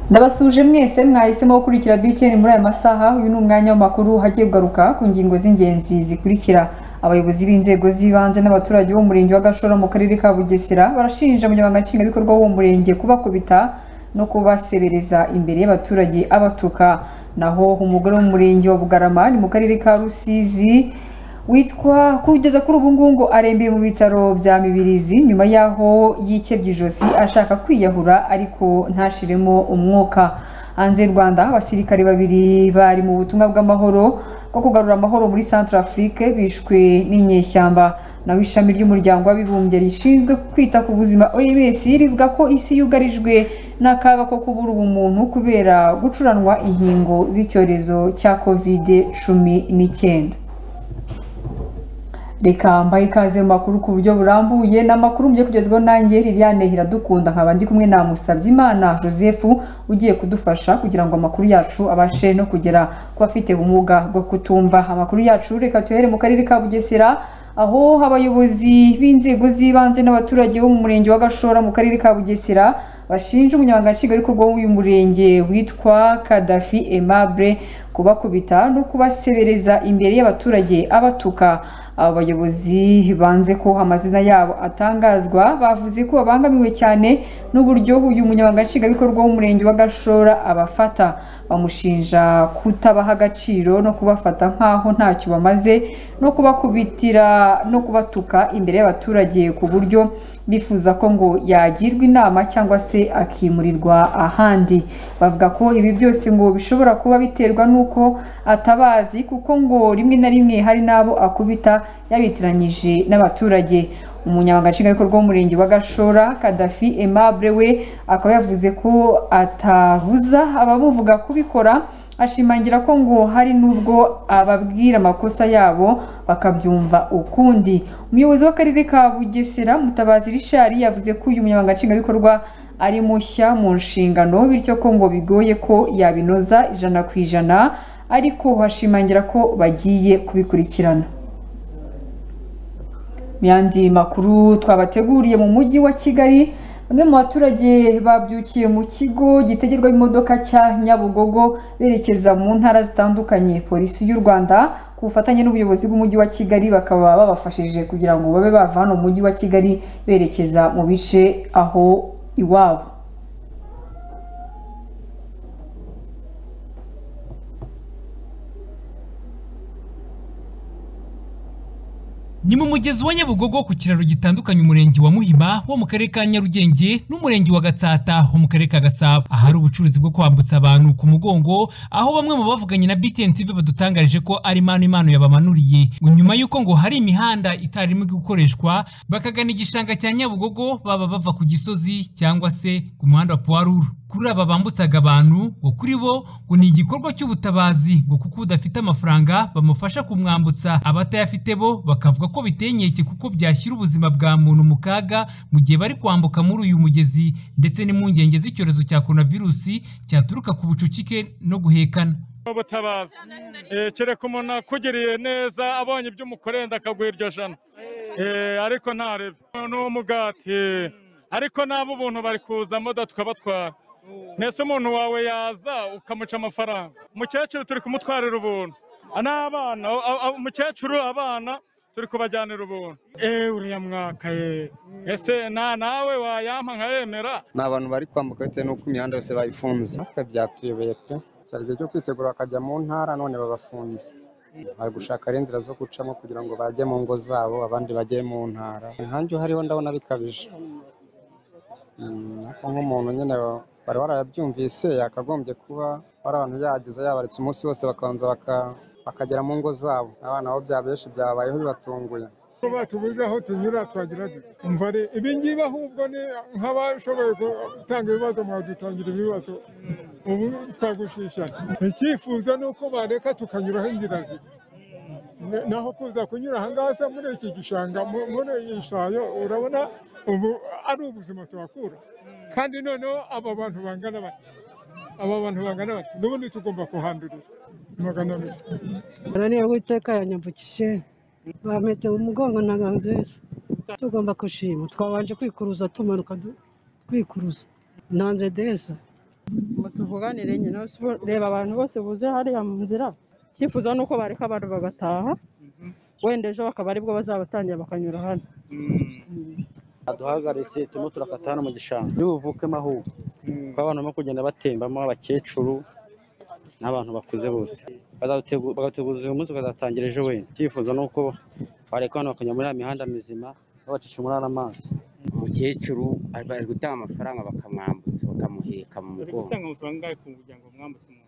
Ndabasuje mwese mwahisemo gukurikira BTN muri aya masaha. Uyu ni umwanya w'amakuru hagiye kugaruka ku ngingo z'ingenzi zikurikira. Abayobozi b'inzego z'ibanze n'abaturage bo mu murenge wa Gashora mu karere ka Bugesera barashinja umunyamabanga nshingwabikorwa w'uwo murenge kubakubita no kubasebereza imbere y'abaturage abatuka. Naho umugore w'umurenge wa Bugarama ni mu karere ka Rusizi witwa kugeza kuri ubu ngubu arembeye mu bitaro bya Mibirizi nyuma yaho yikebye ijosi ashaka kwiyahura ariko ntashiremo umwuka. Hanze y'u Rwanda abasirikare babiri bari mu butumwa bw'amahoro bwo kugarura amahoro muri Centrafrique bishwe n'inyeshyamba. Naho ishami ry'umuryango w'abibumbye rishinzwe kwita ku buzima OMS rivuga ko isi yugarijwe n'akaga ko kubura ubumuntu kubera gucuranwa inkingo z'icyorezo cya COVID-19. Reka mbaye ikaze mu makuru ku buryo burambuye n'amakuru mgiye kugezwaho nanjye Liliane Iradukunda nkaba ndi kumwe na Musabyimana Joseph ugiye kudufasha kugira ngo amakuru yacu abashe no kugera ku bafite ubumuga bwo kutumva. Amakuru yacu reka tuhere mu karere ka Bugesera aho abayobozi b'inzego z'ibanze n'abaturage bo mu murenge wa Gashora mu karere ka Bugesera bashinja umunyamabanga nshingwabikorwa w'uyu murenge witwa Kadafi Aimable kubakubita no kubasebereza imbere y'abaturage abatuka. Abayobozi banze ko amazina yabo atangazwa bavuze ko babangamiwe cyane n'uburyo uyu munyamabanga nshingwabikorwa w'umurenge wa Gashora abafata. Bamushinja kutabaha agaciro no kubafata nkaho ntacyo bamaze no kubakubitira no kubatuka imbere y'abaturage ku buryo bifuza ko ngo yagirwa inama cyangwa se akimurirwa ahandi. Bavuga ko ibi byose ngo bishobora kuba biterwa n'uko atabazi kuko ngo rimwe na rimwe hari n'abo akubita yabitiranyije n'abaturage. Umunyamabanga nshingwabikorwa w'umurenge wa Gashora Kadafi Aimable we akaba yavuze ko atabuza abamuvuga kubikora, ashimangira ko ngo hari n'ubwo ababwira amakosa yabo bakabyumva ukundi. Umuyobozi w'akarere ka Bugesera Mutabazi Richard yavuze ko uyu munyamabanga nshingwabikorwa ari mushya mu nshingano bityo ko ngo bigoye ko yabinoza 100%, ariko hashimangira ko bagiye kubikurikirana. Myandi makuru twabateguriye mu mujyi wa Kigali, bamwe mu baturage babyukiye mu kigo gitegerwa imodoka cya Nyabugogo berekeza mu ntara zitandukanye. Polisi y'u Rwanda ku bufatanye n'ubuyobozi bw'umujyi wa Kigali bakaba babafashije kugira ngo babe bava hano mu mujyi wa Kigali berekeza mu bice aho iwabo. Ni mu mugezi wa Nyabugogo ku kiraro gitandukanye umurenge wa Muhima wo mu karere ka Nyarugenge n'umurenge wa Gatsata wo mu karere ka Gasabo, ahari ubucuruzi bwo kwambutsa abantu ku mugongo, aho bamwe mu bavuganye na BTN TV badutangarije ko ari impano yabamanuriye nyuma yuko ngo hari imihanda itarimo gukoreshwa bakagana igishanga cya Nyabugogo baba bava ku Gisozi cyangwa se ku muhanda wa Poiruru. Kuri aba bambutsaga abantu ngo kuri bo ngo ni igikorwa cy'ubutabazi ngo kuko udafite amafaranga bamufasha kumwambutsa, abatayafite bo bakavuga ko bitenyeke kuko byashyira ubuzima bwa muntu mu kaga mu gihe bari kwambuka muri uyu mugezi, ndetse n'impungenge z'icyorezo cya coronavirus cyaturuka ku bucucike no guhekana. Ubutabazi kereka umuntu akugiriye neza abonye iby'umukorenda akaguha iryo jana, ariko ntarebe n'umugati, ariko nabo ubuntu bari kuzamo tukabatwara. Nese umuntu wawe yaza ukamuca amafaranga, umukecuru turi kumutwarira ubuntu, n'abana umukecuru abana turi kubajyanira ubuntu. Uriya mwaka ese nawe wayampa nkayemera? Ni abantu bari kwambuka bitewe n'uko imihanda yose bayifunze. Natwe byatuyobeye pe, cyari igihe cyo kwitegura bakajya mu ntara none babafunze. Bari gushaka inzira zo gucamo kugira ngo bajye mu ngo zabo abandi bajye mu ntara. Nkanjye hariho ndabona bikabije, nk'umuntu nyine bari warabyumvise yakagombye kuba bari abantu yageze yabaretse umunsi wose bakabanza bakagera mu ngo zabo. Abana aho byabeshi byabayeho bibatunguye. Batubuze aho tunyura twagira umva ibi ngibi ahubwo ni nk'abashoboye gutanga ibibazo mwadutangira ibibazo ubu twagushishana. Icyifuzo ni uko bareka tukanyuraho inzira ziri, naho kuza kunyura ahangaha se muri iki gishanga muri iyi shayo urabona ubu ari ubuzima tubakura. Kandi noneho aba bantu bangana bati n'ubundi tugomba kuhandurira magana abiri. Niyo Uwiteka yanyambukije bametse umugongo ntago nziza, tugomba kushima. Twabanje kwikuruza tumanuka twikuruza nanze desa tuvuganire nyine reba abantu bose buze hariya mu nzira cyifuzo nuko bareka abantu bagataha wenda ejo bakaba aribwo bazabatangira bakanyura hano duhagaritse turimo turakata hano mu gishanga y'ubuvukemo ahubwo kuko abantu barimo kugenda batembamo abakecuru n'abantu bakuze bose bagateguza uyu munsi ukazatangira ejo wenda icyifuzo ni uko bareka abantu bakanyura muri ya mihanda mizima babacisha muri aya mazi umukecuru bari gutanga amafaranga bakamwambutsa bakamuheka mu mugongo gutanga amafaranga kugira ngo mwambutse umuntu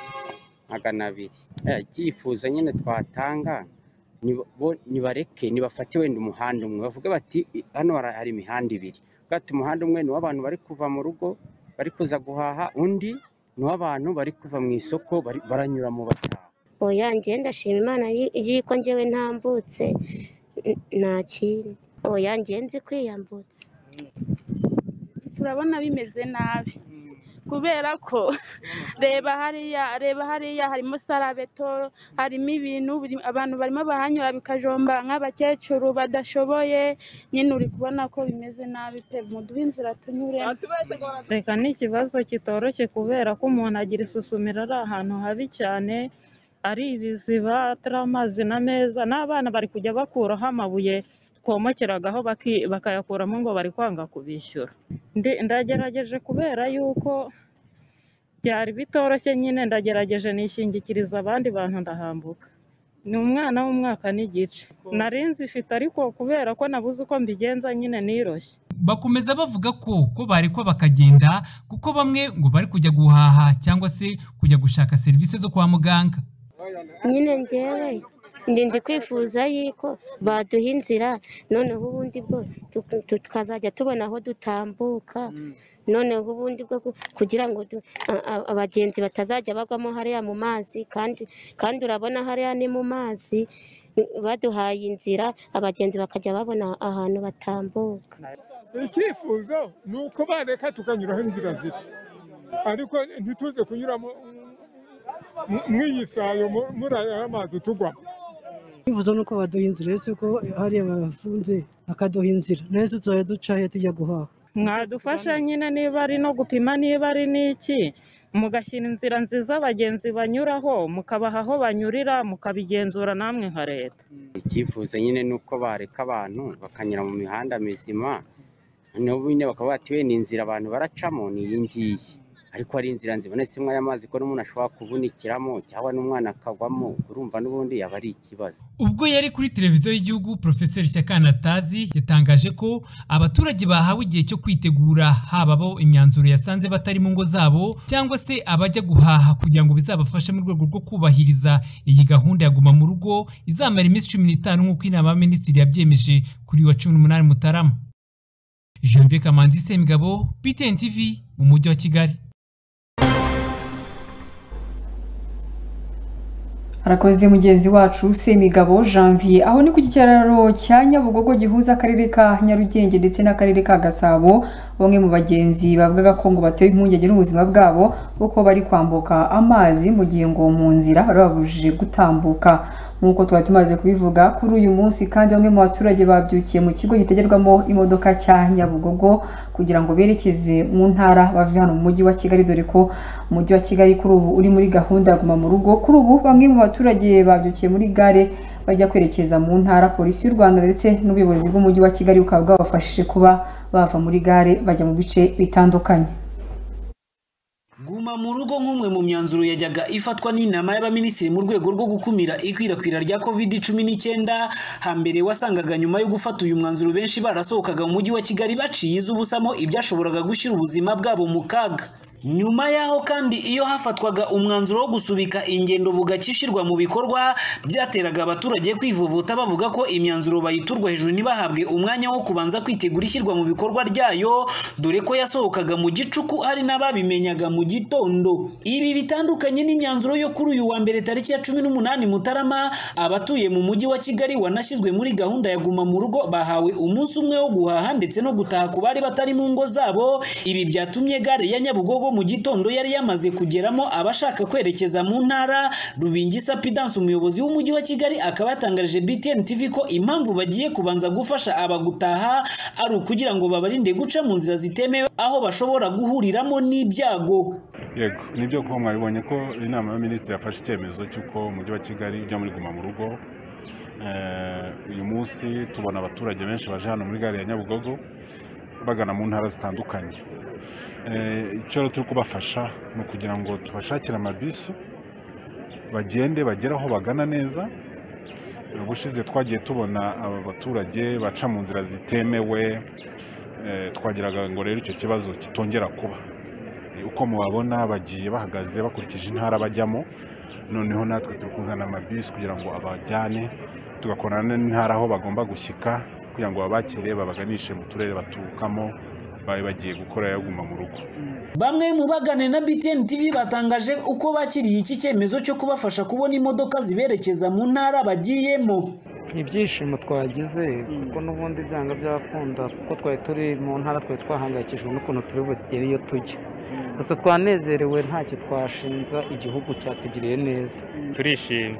200 icyifuzo nyine twatanga nibareke nibafate wenda umuhanda umwe bavuga bati hano hari imihanda ibiri bwati umuhanda umwe ni w'abantu bari kuva mu rugo bari kuza guhaha undi ni w'abantu bari kuva mu isoko baranyura mu bataha oya njye ndashima Imana yiko njyewe ntambutse nta kintu oya njye nzi kwiyambutsa turabona bimeze nabi kubera ko reba hariya harimo sarabeto harimo ibintu abantu barimo bahanyura bikajomba nk'abakecuru badashoboye nyine uri kubona ko bimeze nabi pe muduhe inzira tunyure reka ni ikibazo kitoroshye kubera ko umuntu agira isusumira ari ahantu habi cyane ari ibiziba atari amazi na meza n'abana bari kujya bakuraho amabuye twomokeragaho bakayakuramo ngo bari kwanga kubishyura ndagerageje kubera yuko byari bitoroshye nyine ndagerageje nishingikiriza abandi bantu ndahambuka ni umwana w'umwaka n'igice narinzi ifite ariko kubera ko nabuze uko mbigenza nyine niroshye bakomeza bavuga ko barekwa bakagenda kuko bamwe ngo bari kujya guhaha cyangwa se kujya gushaka serivisi zo kwa muganga nyine njyewe ndi kwifuza yuko baduha inzira noneho ubundi bwo tukazajya tubona aho dutambuka noneho ubundi bwo kugira ngo abagenzi batazajya bagwamo hariya mu mazi kandi urabona hariya ni mu mazi baduhaye inzira abagenzi bakajya babona ahantu batambuka icyifuzo ni uko bareka tukanyuraho inzira ziri ariko ntituze kunyura mw'iyi sayo muri aya mazi tugwamo icyifuzo ni uko baduha inzira ese ko hariya bafunze bakaduha inzira neza tuzajya ducahe tujya guhaha mwadufasha nyine niba ari no gupima niba ari n'iki mugashyira inzira nziza abagenzi banyuraho mukabaha aho banyurira mukabigenzura namwe nka leta icyifuzo nyine ni uko bareka abantu bakanyura mu mihanda mizima noneho nyine bakaba bati we ni inzira abantu baracamo ni iyi ngiyi ariko ari inzira nzibonetsemo y'amazi ko n'umuntu ashobora kuvunikiramo cyangwa n'umwana akagwamo urumva n'ubundi yaba ari ikibazo ubwo yari kuri televiziyo y'igihugu Professeur Shyaka Anastase yatangaje ko abaturage bahawe igihe cyo kwitegura haba bo imyanzuro yasanze batari mu ngo zabo cyangwa se abajya guhaha kugira ngo bizabafashe mu rwego rwo kubahiriza iyi gahunda ya guma mu rugo izamara iminsi 15 nk'uko inama y'abaminisitiri yabyemeje kuri wa 18 Mutarama. Jean-Pierre Kamanzi Semigabo, BTN TV mu mujyi wa Kigali. Arakoze mugenzi wacu Semigabo Janvier aho ni ku kiraro cya Nyabugogo gihuza akarere ka Nyarugenge ndetse n'akarere ka Gasabo bamwe mu bagenzi bavugaga ko ngo batewe impungenge n'ubuzima bwabo uko bari kwambuka amazi mu gihe ngo mu nzira barabujije gutambuka nkuko twari tumaze kubivuga kuri uyu munsi kandi bamwe mu baturage babyukiye mu kigo gitegerwamo imodoka cya Nyabugogo kugira ngo berekeze mu ntara bave hano mu mujyi wa Kigali dore ko umujyi wa Kigali kuri ubu uri muri gahunda guma mu rugo kuri ubu bamwe mu abaturage babyukiye muri gare bajya kwerekeza mu ntara polisi y'u Rwanda ndetse n'ubuyobozi bw'umujyi wa Kigali bukaba bwabafashije kuba bava muri gare bajya mu bice bitandukanye. Guma mu rugo nk'umwe mu myanzuro yajyaga ifatwa n'inama y'abaminisitiri mu rwego rwo gukumira ikwirakwira rya COVID-19 hambere wasangaga nyuma yo gufata uyu mwanzuro benshi barasohokaga mu mujyi wa Kigali baciye izubusamo ibyashoboraga gushyira ubuzima bwabo mu kaga. Nyuma yaho kandi iyo hafatwaga umwanzuro wo gusubika ingendo bugakishirwa mu bikorwa byateraga abaturage kwivovota bavuga ko imyanzuro bayiturwa hejuru nibahabwe umwanya wo kubanza kwitegura ishyirwa mu bikorwa ryayo dore ko yasohokaga mu gicuku ari nababimenyaga mu gitondo. Ibi bitandukanye n'imyanzuro yo kuri uyu wa mbere tariki ya 18 Mutarama abatuye mu mujyi wa Kigali wanashyizwe muri gahunda ya guma mu rugo bahawe umunsi umwe wo guhaha ndetse no gutaha ku bari batari mu ngo zabo. Ibi byatumye gare ya Nyabugogo mu gitondo yari yamaze kugeramo abashaka kwerekeza mu ntara. Rubingisa Pidance umuyobozi w'umujyi wa Kigali akaba yatangarije BTN TV ko impamvu bagiye kubanza gufasha abagutaha ari ukugira ngo babarinde guca mu nzira zitemewe aho bashobora guhuriramo n'ibyago. yego nibyo ko mwabibonye ko inama y'abaminisitiri yafashe icyemezo cy'uko umujyi wa Kigali ujya muri guma mu rugo. Uyu munsi tubona abaturage benshi baje hano muri gare ya Nyabugogo bagana mu ntara zitandukanye. Icyo turi kubafasha ni ukugira ngo tubashakire amabisi bagende bagera aho bagana neza. Ubushize twagiye tubona aba baturage baca mu nzira zitemewe, twagiraga ngo rero icyo kibazo kitongera kuba. Uko mubabona bagiye bahagaze bakurikije intara bajyamo, noneho natwe turi kuzana amabisi kugira ngo abajyane tugakorana n'intara aho bagomba gushyika kugira ngo babakire babaganishe mu turere baturukamo babe bagiye gukora yaguma mu rugo. Bamwe mu bagane na BTN TV batangaje uko bakiriye iki cyemezo cyo kubafasha kubona imodoka ziberekeza mu ntara bagiyemo. Ibyishimo twagize kuko n'ubundi byanga byakunda kuko twari turi mu ntara twari twahangayikishijwe n'ukuntu turi bugere iyo tujya. Gusa twanezerewe ntacyo twashinza, igihugu cyatugiriye neza. Turishimye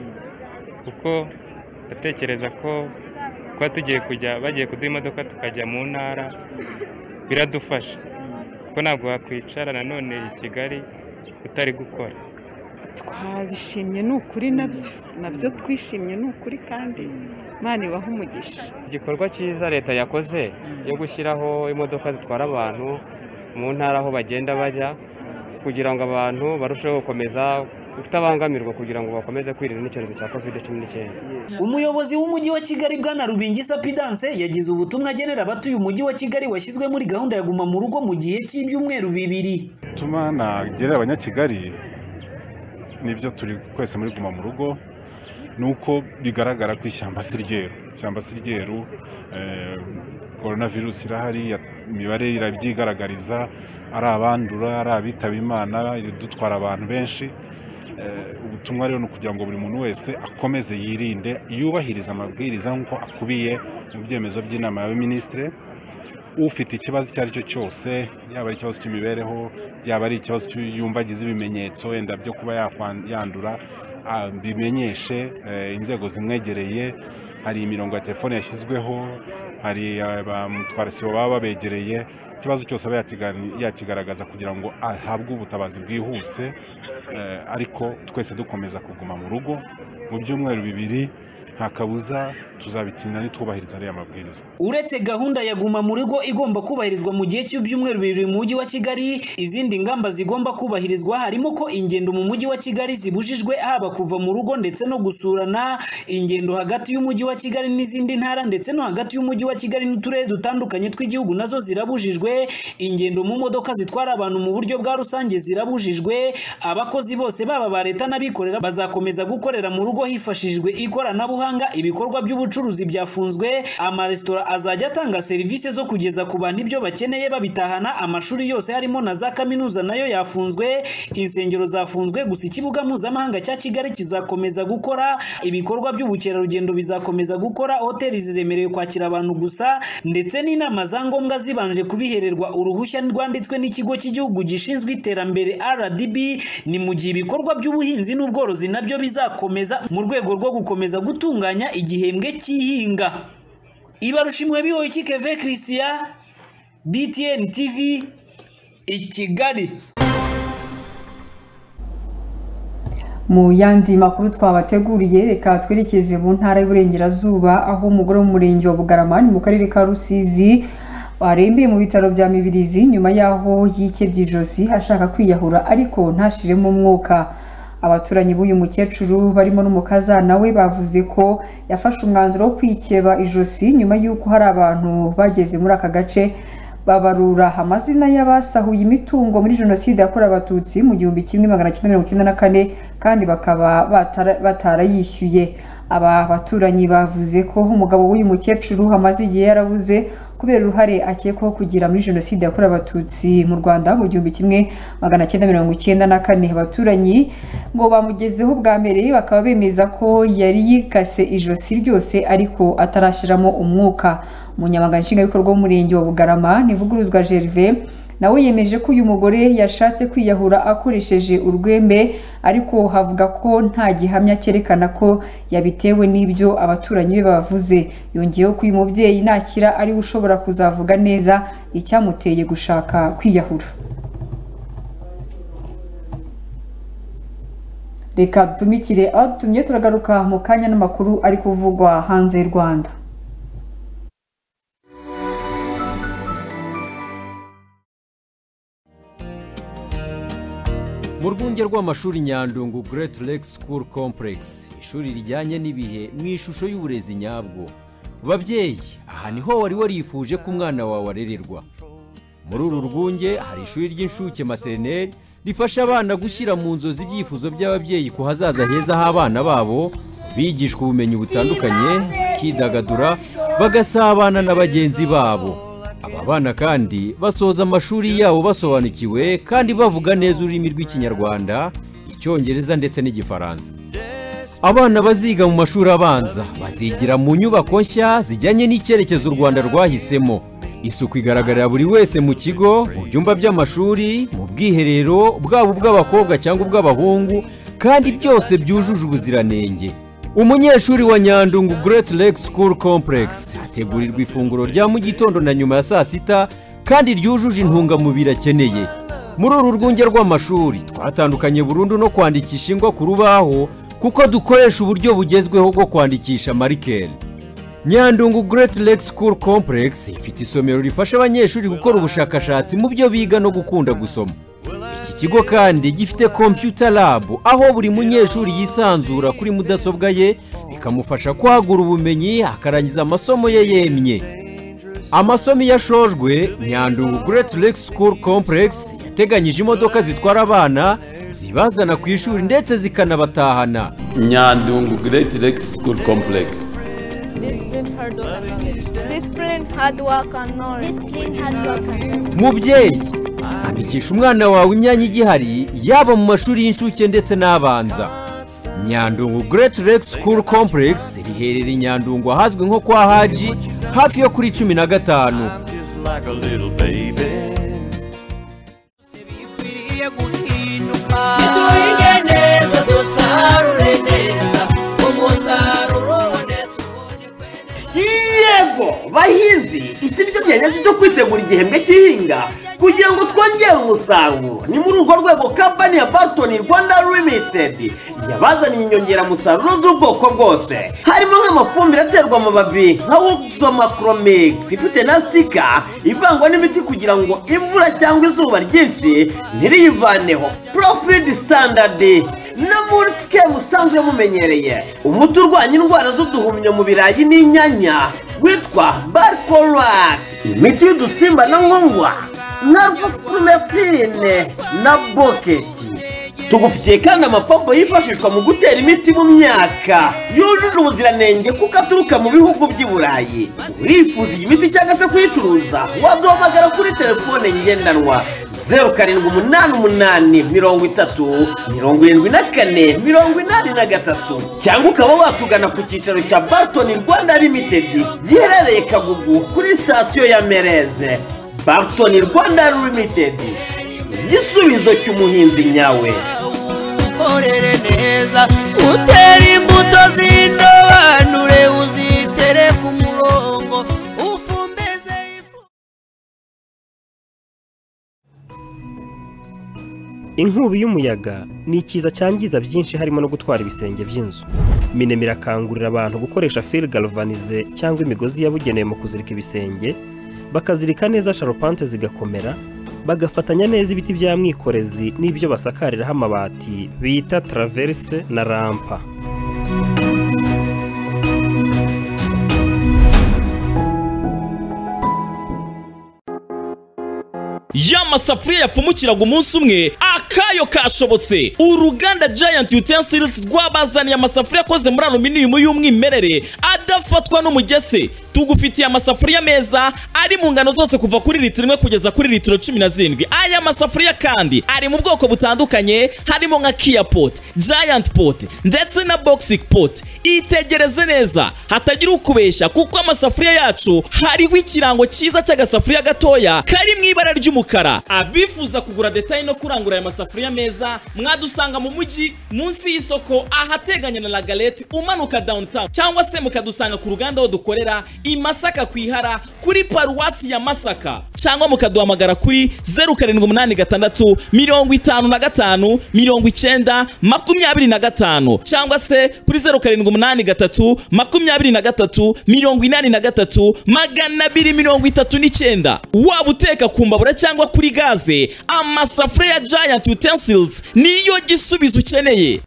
kuko ndatekereza ko kuba tugiye kujya bagiye kuduha imodoka tukajya mu ntara biradufasha kuko ntabwo wakwicara nanone i Kigali utari gukora. Twabishimye ni ukuri, nabyo twishimye ni ukuri kandi Imana ibaha umugisha. Igikorwa cyiza leta yakoze yo gushyiraho imodoka zitwara abantu mu ntara aho bagenda bajya kugira ngo abantu barusheho gukomeza kutabangamirwa kugira ngo bakomeze kwirinda n'icyorezo cya COVID-19. Umuyobozi w'umujyi wa Kigali Bwana Rubingisa Pidance yagize ubutumwa agenera abatuye umujyi wa Kigali washyizwe muri gahunda ya guma mu rugo mu gihe cy'ibyumweru 2. Tuma nagerera abanyakigali nibyo turi kwese muri guma mu rugo, nuko bigaragara ko ishyamba si ryeru, coronavirus irahari, imibare irabyigaragariza, ari abandura ari abitaba Imana, dutwara abantu benshi. Ubutumwa rero no kugira ngo buri muntu wese akomeze yirinde, yubahiriza amabwiriza nk'uko akubiye mu byemezo by'inama y'abaminisitiri. Ufite ikibazo icyo ari cyo cyose, yaba ari ikibazo cy'imibereho, yaba ari ikibazo cy'yumva agize ibimenyetso wenda byo kuba yandura, bimenyeshe inzego zimwegereye. Hari imirongo ya telefone yashyizweho, hari abamutwara sibo baba babegereye, ikibazo cyose aba yakigaragaza kugira ngo ahabwe ubutabazi bwihuse. Ariko twese dukomeza kuguma mu rugo mu byumweru 2, nta kabuza tuzabitsinda nitubahiriza ariya mabwiriza. Uretse gahunda ya guma mu rugo igomba kubahirizwa mu gihe cy'ibyumweru 2 mu mujyi wa Kigali, izindi ngamba zigomba kubahirizwa harimo ko ingendo mu mujyi wa Kigali zibujijwe, haba kuva mu rugo ndetse no gusurana, ingendo hagati y'umujyi wa Kigali n'izindi ntara ndetse no hagati y'umujyi wa Kigali n'uturere dutandukanye tw'igihugu nazo zirabujijwe, ingendo mu modoka zitwara abantu mu buryo bwa rusange zirabujijwe, abakozi bose baba ba leta n'abikorera bazakomeza gukorera mu rugo hifashishijwe ikoranabuhanga. Ibikorwa by'ubucuruzi byafunzwe, amaresitora azajya atanga serivisi zo kugeza ku bantu ibyo bakeneye babitahana, amashuri yose harimo na za kaminuza nayo yafunzwe, insengero zafunzwe, gusa ikibuga mpuzamahanga cya Kigali kizakomeza gukora, ibikorwa by'ubukerarugendo bizakomeza gukora, hoteli zizemerewe kwakira abantu gusa, ndetse n'inama za ngombwa zibanje kubihererwa uruhushya rwanditswe n'ikigo cy'igihugu gishinzwe iterambere RDB. Ni mu gihe ibikorwa by'ubuhinzi n'ubworozi nabyo bizakomeza mu rwego rwo gukomeza gutunganya igihembwe cy'ihinga. Ibarushimwe bihoye Keve Christian, BTN TV, i Kigali. Mu yandi makuru twabateguriye, reka twerekeze mu ntara y'Iburengerazuba aho umugore w'umurenge wa Bugarama mu karere ka Rusizi warembeye mu bitaro bya Mibirizi nyuma yaho yikebye ijosi ashaka kwiyahura ariko ntashiremo umwuka. Abaturanyi b'uyu mukecuru barimo n'umukazana we bavuze ko yafashe umwanzuro wo kwikeba ijosi nyuma y'uko hari abantu bageze muri aka gace babarura amazina y'abasahuye imitungo muri jenoside yakorewe abatutsi mu 1994 kandi bakaba batarayishyuye. Aba baturanyi bavuze ko umugabo w'uyu mukecuru amaze igihe yarabuze kubera uruhare akekwaho kugira muri jenoside yakorewe abatutsi mu Rwanda mu 1994. Abaturanyi ngo bamugezeho bwa mbere bakaba bemeza ko yari yikase ijosi ryose ariko atarashiramo umwuka. Umunyamabanga nshingwabikorwa w'umurenge wa Bugarama Nivuguruzwa Gervais nawe yemeje ko uyu mugore yashatse kwiyahura akoresheje urwembe ariko havuga ko nta gihamya cyerekana ko yabitewe n'ibyo abaturanyi be bavuze. Yongeyeho ko uyu mubyeyi nakira ari ushobora kuzavuga neza icyamuteye gushaka kwiyahura. reka dutumikire adutumye turagaruka mu kanya n'amakuru ari kuvugwa hanze y'u Rwanda. Mu rwunge rw'amashuri Nyandungu Great Lake School Complex, ishuri rijyanye n'ibihe mu ishusho y'uburezi nyabwo. Babyeyi, aha niho wari warifuje ko umwana wawe arererwa. Muri uru rwunge hari ishuri ry'inshuke maternelle rifasha abana gushyira mu nzozi ibyifuzo by'ababyeyi ku hazaza heza h'abana babo, bigishwa ubumenyi butandukanye, kidagadura, bagasabana na bagenzi babo. Aba bana kandi basoza amashuri yabo basobanukiwe kandi bavuga neza ururimi rw'Ikinyarwanda, Icyongereza ndetse n'Igifaransa. Abana baziga mu mashuri abanza bazigira mu nyubako nshya zijyanye n'icyerekezo u Rwanda rwahisemo. Isuku igaragarira buri wese mu kigo, mu byumba by'amashuri, mu bwiherero, bwaba ubw'abakobwa cyangwa ubw'abahungu, kandi byose byujuje ubuziranenge. Umunyeshuri wa Nyandungu Great Lake School Complex ategurirwa ifunguro rya mu gitondo na nyuma ya saa sita kandi ryujuje intungamubiri akeneye. Muri uru rwunge rw'amashuri twatandukanye burundu no kwandikisha ingwa ku rubaho kuko dukoresha uburyo bugezweho bwo kwandikisha marikeri. Nyandungu Great Lake School Complex ifite isomero rifasha abanyeshuri gukora ubushakashatsi mu byo biga no gukunda gusoma. Iki kigo kandi gifite computer lab aho buri munyeshuri yisanzura kuri mudasobwa ye bikamufasha kwagura ubumenyi akarangiza amasomo ye yemye. Amasomo yashojwe, Nyandungu Great Lake School Complex yateganyije imodoka zitwara abana zibazana ku ishuri ndetse zikanabatahana. Nyandungu Great Lake School Complex. Discipline, hard work and knowledge. Discipline, hard work and knowledge. Discipline, hard work and knowledge. Mubyeyi, andikisha umwana wawe imyanya igihari yaba mu mashuri y'incuke ndetse n'abanza. Nyandungu Great Lake School Complex riherereye Nyandungu ahazwi nko kwa Haji hafi yo kuri 15. Yego bahinzi, iki nicyo gihe cyo kwitegura igihembwe cy'ihinga kugira ngo twongere umusaruro. Ni muri urwo rwego company ya Barton Rwanda Limited yabazaniye inyongeramusaruro z'ubwoko bwose, harimo nk'amafumbire aterwa amababi nka Woxomacromix ifite na stika ivangwa n'imiti kugira ngo imvura cyangwa izuba ryinshi ntiriyivaneho, Profit Standard na Multike musanzwe mumenyereye, umuti urwanya indwara z'uduhumyo mu birayi n'inyanya witwa Barcolac, imiti y'udusimba na nkongwa Narvosprometine na Boketi. Tugufitiye kandi amapompo yifashishwa mu gutera imiti mu myaka yujuje ubuziranenge kuko aturuka mu bihugu by'i Burayi. Urifuza iyi miti cyangwa se kuyicuruza, waduhamagara kuri telefone ngendanwa 0788307483 cyangwa ukaba watugana ku cyicaro cya Barton Rwanda Limited giherereye Kagugu kuri sitasiyo ya Mereze. Barton Rwanda Limited, igisubizo cy'umuhinzi nyawe. Ukorere neza, utera imbuto z'indobanure, uzitere ku murongo, ufumbeze Inkubi y'umuyaga ni ikiza cyangiza byinshi harimo no gutwara ibisenge by'inzu. Minema irakangurira abantu gukoresha fil galvanize cyangwa imigozi yabugenewe mu kuzirika ibisenge, bakazirika neza sharupante zigakomera, bagafatanya neza ibiti bya mwikorezi n'ibyo basakariraho amabati bita traverse na rampa. Y'amasafuriya yapfumukiraga umunsi umwe akayo kashobotse. Uruganda Giant Utensils rwabazaniye amasafuriya akoze muri aluminium y'umwimerere adafatwa n'umugese. Tugufitiye amasafuriya meza ari mu ngano zose kuva kuri litiro 1 kugeza kuri litiro 17. Aya masafuriya kandi ari mu bwoko butandukanye, harimo nka Kia Pot, Giant Pot ndetse na Boxic Pot. Itegereze neza hatagira ukubeshya kuko amasafuriya yacu hariho ikirango cyiza cy'agasafuriya gatoya kari mu ibara ry'umukara. Abifuza kugura detail no kurangura aya masafuriya meza mwadusanga mu mujyi munsi y'isoko ahateganya na La Galette umanuka downtown, cyangwa se mukadusanga ku ruganda aho dukorera i Masaka ku Ihara kuri paruwasi ya Masaka, cyangwa mukaduhamagara kuri 0786 55 90 25 cyangwa se kuri 0783 23 83 239. Waba uteka ku mbabura cyangwa kuri gaze, amasafuriya ya Giant Utensils niyo gisubizo ukeneye.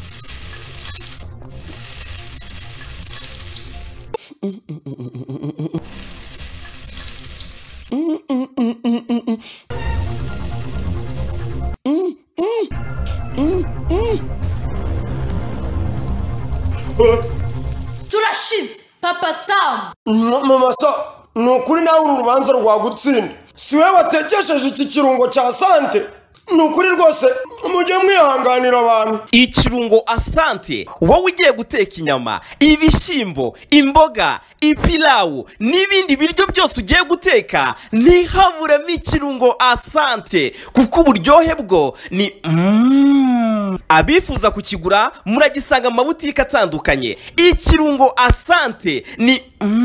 Turashize Papa Sam. Mama Sam, nukuri nawe uru rubanza rwagutsinda. Si we watekesheje iki kirungo cya Sante. Nukuri rwose mujye mwihanganira abantu. Ikirungo Asante wowe ugiye guteka inyama, ibishimbo, imboga, ipilawu n'ibindi biryo byose ugiye guteka, ntihaburemo ikirungo Asante kuko uburyohe bwo ni abifuza kukigura muragisanga mu mabutike atandukanye. Ikirungo Asante ni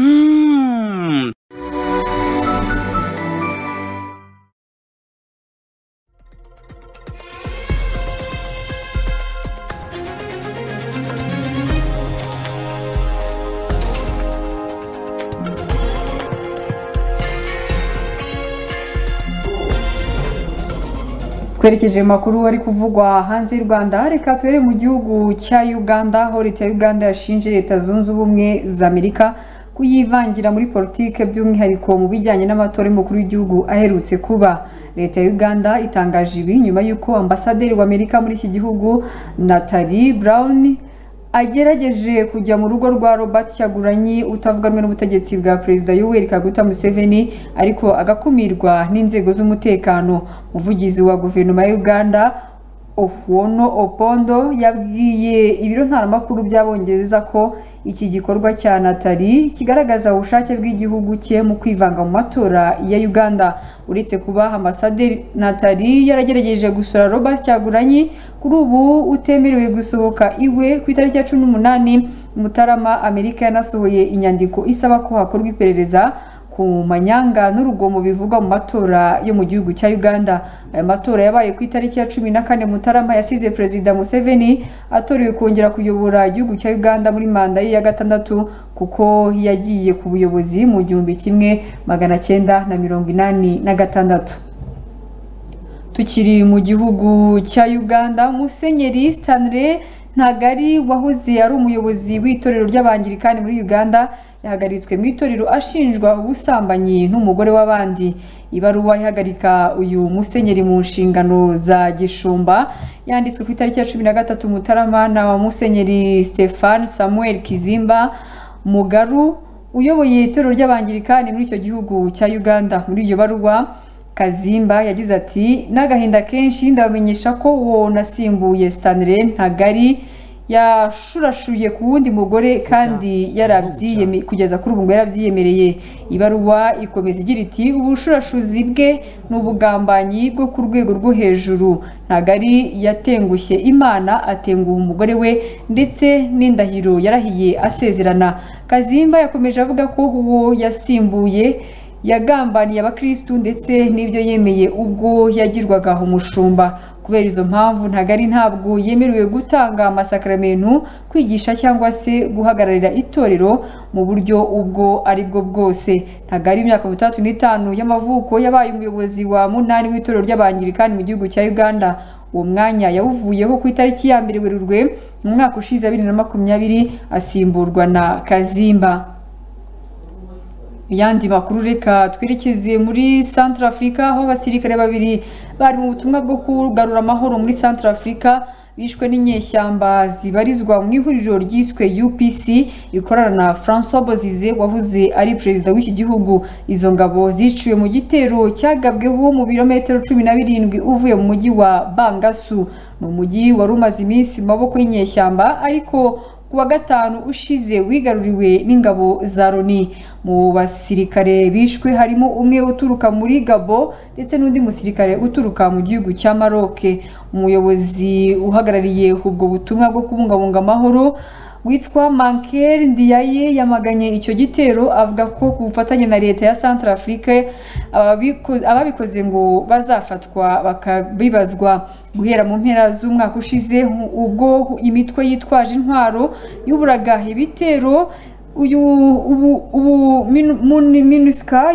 twerekeje makuru ari kuvugwa hanze y'u Rwanda. Reka twere mu gihugu cya Uganda, aho leta ya Uganda yashinje leta zunze ubumwe za Amerika kuyivangira muri politike, by'umwihariko mu bijyanye n'amatora y'umukuru w'igihugu aherutse kuba. Leta ya Uganda itangaje ibi nyuma y'uko ambasaderi wa Amerika muri iki gihugu Natalie Brown agerageje kujya mu rugo rwa Robert Kyagulanyi utavuganwe n'ubutegetsi bwa Perezida Yoweri Kaguta Museveni, ariko agakumirwa n'inzego z'umutekano. Umuvugizi wa guverinoma ya Uganda Ofuono Opondo yabwiye ibiro ntaramakuru by'Abongereza ko iki gikorwa cya Natalie kigaragaza ubushake bw'igihugu cye mu kwivanga mu matora ya Uganda. Uretse kuba ambasaderi Natalie yaragerageje gusura Robert Kyagulanyi, kuri ubu utemerewe gusohoka iwe. Ku itariki ya 18 Mutarama, Amerika yanasohoye inyandiko isaba ko hakorwa iperereza ku manyanga n'urugomo bivugwa mu matora yo mu gihugu cya Uganda. Aya matora yabaye ku itariki ya 14 Mutarama yasize Perezida Museveni atorewe kongera kuyobora igihugu cya Uganda muri manda ye ya gatandatu, kuko yagiye ku buyobozi mu 1986. Tukiri mu gihugu cya Uganda, Musenyeri Stanley Ntagari wahoze ari umuyobozi w'itorero ry'Abangirikani muri Uganda yahagaritswe mu itorero ashinjwa ubusambanyi n'umugore w'abandi. Ibaruwa ihagarika uyu musenyeri mu nshingano za gishumba yanditswe ku itariki ya 13 Mutarama na Musenyeri Stefan Samuel Kizimba Mugaru uyoboye itorero ry'Abangirikani muri icyo gihugu cya Uganda. Muri iyo baruwa Kazimba yagize ati, n'agahinda kenshi ndabamenyesha ko uwo nasimbuye Stanley Ntagari yashurashuye ku wundi mugore kandi yarabyiyeme kugeza kuri ubu yarabyiyemereye. Ibaruwa ikomeza igira iti, ubushurashuzi bwe n'ubugambanyi bwo ku rwego rwo hejuru. Ntagari yatengushye Imana, atenguha umugore we ndetse n'indahiro yarahiye asezerana. Kazimba yakomeje avuga ko uwo yasimbuye yagambaniye abakristu ndetse n'ibyo yemeye ubwo yagirwaga umushumba. Kubera izo mpamvu Ntagari ntabwo yemerewe gutanga amasakramentu, kwigisha cyangwa se guhagararira itorero mu buryo ubwo aribwo bwose. Ntagari imyaka 35 y'amavuko yabaye umuyobozi wa 8 w'itorero ry'Abangirikani mu gihugu cya Uganda. Uwo mwanya yawuvuyeho ku itariki ya 1 Werurwe mu mwaka ushize 2020 asimburwa na Kazimba. Yandi makuru reka twerekeze muri Central Africa, aho abasirikare babiri bari mu butumwa bwo kugarura amahoro muri Central Africa bishwe n'inyeshyamba zibarizwa mu ihuriro ryiswe UPC ikorana na François Bozize wavuze ari perezida w'iki gihugu. Izo ngabo ziciwe mu gitero cyagabweho mu birometero 17 uvuye mu mujyi wa Bangasu. Ni umujyi wari umaze iminsi mu maboko y'inyeshyamba, ariko kuwa gatanu ushize wigaruriwe n'ingabo za Loni. Mu basirikare bishwe harimo umwe uturuka muri Gabo ndetse n'undi musirikare uturuka mu gihugu cya Maroc. Umuyobozi uhagarariye ubwo butumwa bwo kubungabunga amahoro witwa Manker Ndiaye yamaganye icyo gitero avuga ko ku bufatanye na leta ya Centrafrique ababikoze ngo bazafatwa bakabibazwa guhera mu mpera z'umwaka ushize ubwo imitwe yitwaje intwaro y'uburaga ibitero MINUSCA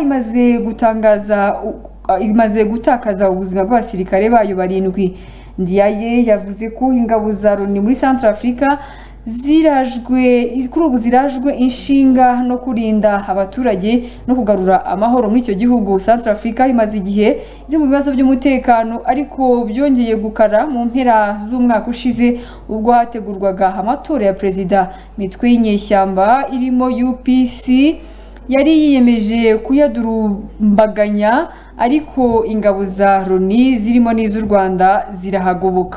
imaze gutakaza ubuzima bw'abasirikare bayo 7. Ndiaye yavuze ko ingabo za Loni muri Centrafrique kuri ubu zirajwe inshinga no kurinda abaturage no kugarura amahoro muri icyo gihugu. Centrafrique imaze igihe iri mu bibazo by'umutekano ariko byongeye gukara mu mpera z'umwaka ushize ubwo hategurwaga amatora ya perezida. Imitwe y'inyeshyamba irimo UPC yari yiyemeje kuyadurumbaganya ariko ingabo za Loni zirimo n'iz'u Rwanda zirahagoboka.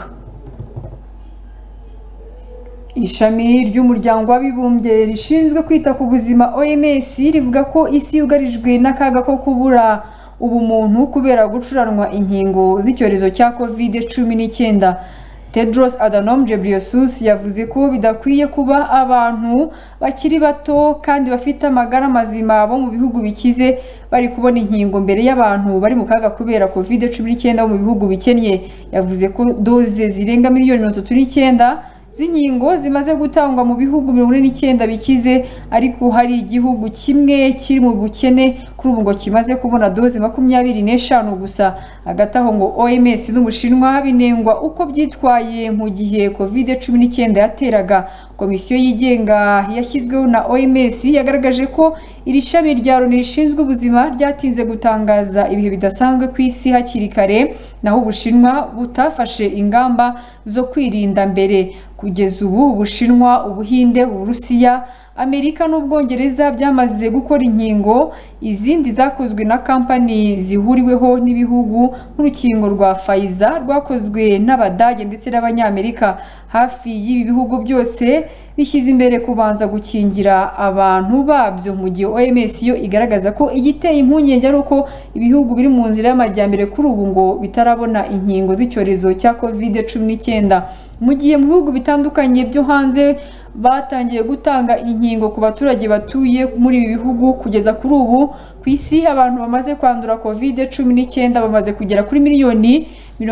Ishami ry'umuryango w'abibumbye rishinzwe kwita ku buzima OMS rivuga ko isi yugarijwe n'akaga ko kubura ubumuntu kubera gucuranwa inkingo z'icyorezo cya COVID-19. Tedros Adhanom Ghebreyesus yavuze ko bidakwiye kuba abantu bakiri bato kandi bafite amagara mazima bo mu bihugu bikize bari kubona inkingo mbere y'abantu bari mu kaga kubera COVID-19 mu bihugu bikennye. Yavuze ko doze zirenga miliyoni 39 z'inkingo zimaze gutangwa mu bihugu 49 bikize ariko hari igihugu kimwe kiri mu bukene kuri ubu ngo kimaze kubona doze 25 gusa. Hagati aho ngo OMS n'Ubushinwa binengwa uko byitwaye mu gihe COVID-19 yateraga. Komisiyo yigenga yashyizweho na OMS yagaragaje ko iri shami rya Loni rishinzwe ubuzima ryatinze gutangaza ibihe bidasanzwe ku isi hakiri kare, naho Ubushinwa butafashe ingamba zo kwirinda mbere. Kugeza ubu Ubushinwa, Ubuhinde, Uburusiya, Amerika n'Ubwongereza byamaze gukora inkingo, izindi zakozwe na kampani zihuriweho n'ibihugu nk'urukingo rwa Pfizer rwakozwe n'Abadage ndetse n'Abanyamerika. Hafi y'ibi bihugu byose bishyize imbere kubanza gukingira abantu babyo, mu gihe OMS yo igaragaza ko igiteye impungenge ari uko ibihugu biri mu nzira y'amajyambere kuri ubu ngo bitarabona inkingo z'icyorezo cya COVID-19. Mu gihe mu bihugu bitandukanye byo hanze batangiye gutanga inkingo ku baturage batuye muri ibi bihugu, kugeza kuri ubu ku isi abantu bamaze kwandura COVID-19 bamaze kugera kuri miliyoni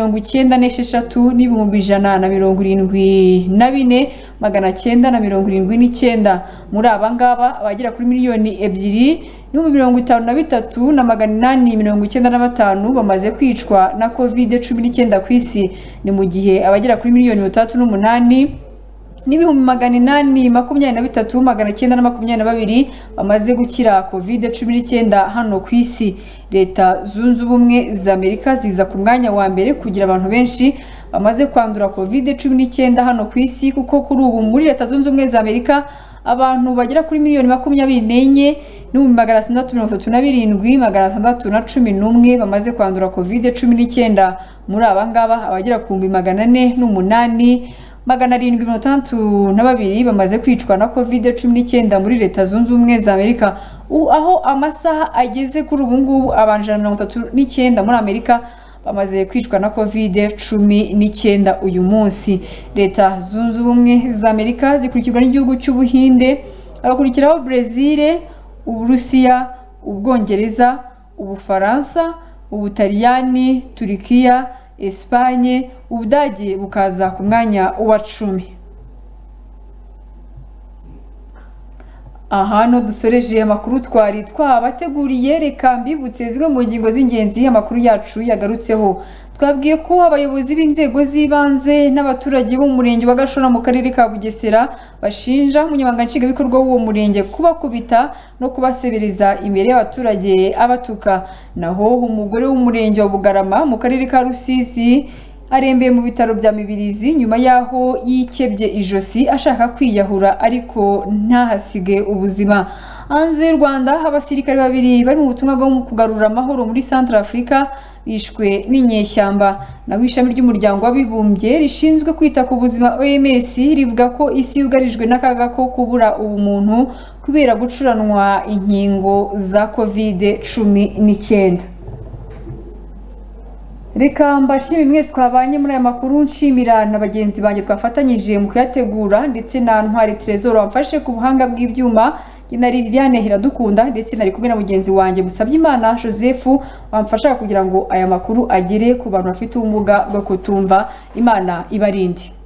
96,174,979. Muri aba ngaba abagera kuri miliyoni 2,53,895 bamaze kwicwa na COVID-19 ku isi. Ni mu gihe abagera kuri miliyoni 38 n'ibihumbi 823,922 bamaze gukira COVID-19 hano ku isi. Leta Zunze Ubumwe za Amerika ziza ku mwanya wa mbere kugira abantu benshi bamaze kwandura COVID-19 hano ku isi, kuko kuri ubu muri Leta Zunze Ubumwe za Amerika abantu bagera kuri miliyoni 24,637,611 bamaze kwandura COVID-19. Muri aba ngaba abagera ku 408,762 bamaze kwicwa na COVID-19 muri Leta Zunze Ubumwe za Amerika, aho amasaha ageze kuri ubu ngubu abantu 139 muri Amerika bamaze kwicwa na COVID-19 uyu munsi. Leta Zunze Ubumwe za Amerika zikurikirwa n'igihugu cy'Ubuhinde, agakurikiraho Brazil, Uburusiya, Ubwongereza, Ubufaransa, Ubutaliyani, Turikiya, Espagne, Ubudage bukaza ku mwanya wa 10. Aha no dusoreje amakuru twari twabateguriye. Reka mbibutse zimwe mu ngingo z'ingenzi amakuru yacu yagarutseho. Twabwiye ko abayobozi b'inzego z'ibanze n'abaturage bo mu murenge wa Gashora mu karere ka Bugesera bashinja umunyamabanga nshingwabikorwa w'uwo murenge kubakubita no kubasebereza imbere y'abaturage abatuka. Naho umugore w'umurenge wa Bugarama mu karere ka Rusizi arembeye mu bitaro bya Mibirizi nyuma yaho yikebye ijosi ashaka kwiyahura ariko ntahasige ubuzima. Hanze y'u Rwanda abasirikare 2 bari mu butumwa bwo kugarura amahoro muri Centrafrique bishwe n'inyeshyamba. Naho ishami ry'umuryango w'abibumbye rishinzwe kwita ku buzima OMS rivuga ko isi yugarijwe n'akaga ko kubura ubumuntu kubera gucuranwa inkingo za COVID-19. Reka mbashimire mwese twabanye muri aya makuru, nshimira na bagenzi banjye twafatanyije mu kuyategura, ndetse na Ntwari Trezor wamfashe ku buhanga bw'ibyuma, na Liliane Iradukunda, ndetse nari kumwe na mugenzi wanjye Musabyimana Joseph wamfasha kugira ngo aya makuru agere ku bantu bafite ubumuga bwo kutumva. Imana ibarinde.